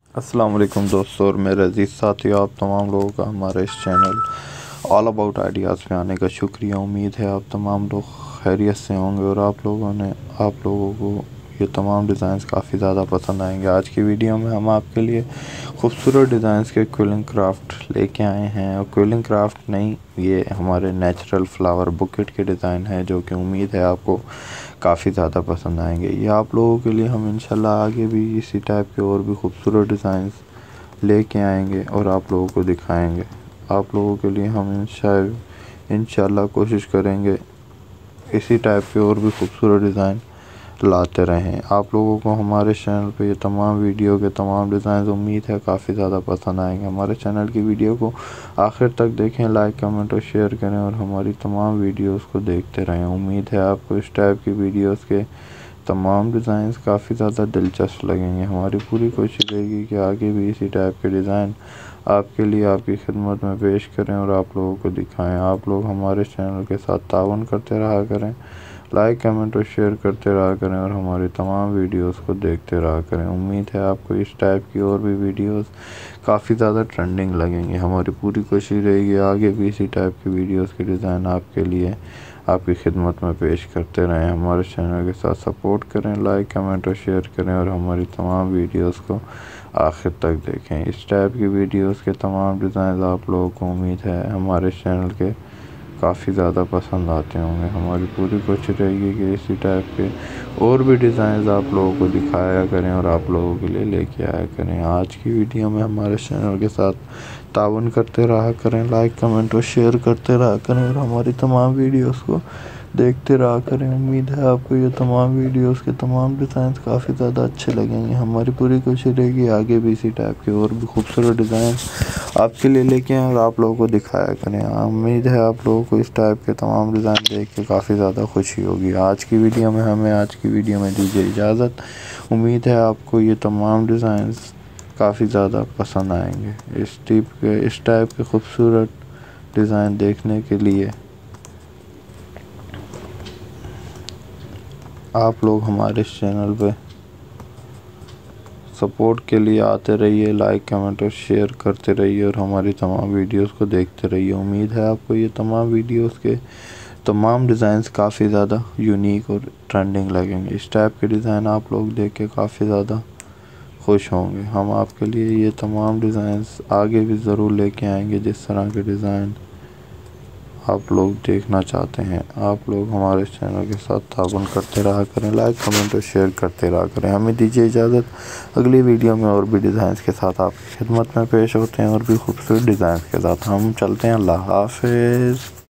अस्सलाम वालेकुम दोस्तों और मेरे अजीज़ साथियों, आप तमाम लोगों का हमारे इस चैनल ऑल अबाउट आइडियाज़ में आने का शुक्रिया। उम्मीद है आप तमाम लोग खैरियत से होंगे और आप लोगों को ये तमाम डिज़ाइंस काफ़ी ज़्यादा पसंद आएंगे। आज की वीडियो में हम आपके लिए खूबसूरत डिज़ाइंस के क्विलिंग क्राफ्ट लेके आए हैं। और क्विलिंग क्राफ्ट नहीं, ये हमारे नेचुरल फ्लावर बुकेट के डिज़ाइन है जो कि उम्मीद है आपको काफ़ी ज़्यादा पसंद आएंगे। ये आप लोगों के लिए हम इंशाल्लाह आगे भी इसी टाइप के और भी खूबसूरत डिज़ाइंस लेके आएंगे और आप लोगों को दिखाएंगे। आप लोगों के लिए हम इंशाल्लाह कोशिश करेंगे इसी टाइप के और भी खूबसूरत डिज़ाइन लाते रहें। आप लोगों को हमारे चैनल पे ये तमाम वीडियो के तमाम डिज़ाइन उम्मीद है काफ़ी ज़्यादा पसंद आएंगे। हमारे चैनल की वीडियो को आखिर तक देखें, लाइक कमेंट और शेयर करें और हमारी तमाम वीडियोस को देखते रहें। उम्मीद है आपको इस टाइप की वीडियोस के तमाम डिज़ाइंस काफ़ी ज़्यादा दिलचस्प लगेंगे। हमारी पूरी कोशिश रहेगी कि आगे भी इसी टाइप के डिज़ाइन आपके लिए आपकी खिदमत में पेश करें और आप लोगों को दिखाएं। आप लोग हमारे चैनल के साथ ताउन करते रहा करें, लाइक कमेंट और शेयर करते रहा करें और हमारी तमाम वीडियोस को देखते रहा करें। उम्मीद है आपको इस टाइप की और भी वीडियोस काफ़ी ज़्यादा ट्रेंडिंग लगेंगे। हमारी पूरी कोशिश रहेगी आगे भी इसी टाइप की वीडियोस के डिज़ाइन आपके लिए आपकी खिदमत में पेश करते रहें। हमारे चैनल के साथ सपोर्ट करें, लाइक कमेंट और शेयर करें और हमारी तमाम वीडियोस को आखिर तक देखें। इस टाइप की वीडियोस के तमाम डिज़ाइन आप लोगों को उम्मीद है हमारे चैनल के काफ़ी ज़्यादा पसंद आते होंगे। हमारी पूरी कोशिश रहेगी कि इसी टाइप के और भी डिज़ाइंस आप लोगों को दिखाया करें और आप लोगों के लिए लेके आया करें। आज की वीडियो में हमारे चैनल के साथ ताउन करते रहा करें, लाइक कमेंट और शेयर करते रहा करें और हमारी तमाम वीडियोस को देखते रहा करें। उम्मीद है आपको ये तमाम वीडियोस के तमाम डिज़ाइंस काफ़ी ज़्यादा अच्छे लगेंगे। हमारी पूरी कोशिश रहेगी आगे भी इसी टाइप के और भी खूबसूरत डिज़ाइन आपके लिए लेके आएँ और आप लोगों को दिखाया करें। उम्मीद है आप लोगों को इस टाइप के तमाम डिज़ाइन देख के काफ़ी ज़्यादा खुशी होगी। आज की वीडियो में दीजिए इजाज़त। उम्मीद है आपको ये तमाम डिज़ाइंस काफ़ी ज़्यादा पसंद आएंगे। इस टाइप के खूबसूरत डिज़ाइन देखने के लिए आप लोग हमारे चैनल पे सपोर्ट के लिए आते रहिए, लाइक कमेंट और शेयर करते रहिए और हमारी तमाम वीडियोस को देखते रहिए। उम्मीद है आपको ये तमाम वीडियोस के तमाम डिज़ाइंस काफ़ी ज़्यादा यूनिक और ट्रेंडिंग लगेंगे। इस टाइप के डिज़ाइन आप लोग देख के काफ़ी ज़्यादा खुश होंगे। हम आपके लिए ये तमाम डिज़ाइंस आगे भी ज़रूर लेके आएंगे। जिस तरह के डिज़ाइन आप लोग देखना चाहते हैं, आप लोग हमारे चैनल के साथ ताउन करते रहा करें, लाइक कमेंट और शेयर करते रहा करें। हमें दीजिए इजाज़त। अगली वीडियो में और भी डिज़ाइंस के साथ आपकी खिदमत में पेश होते हैं और भी खूबसूरत डिज़ाइंस के साथ हम चलते हैं। अल्लाह हाफ़िज़।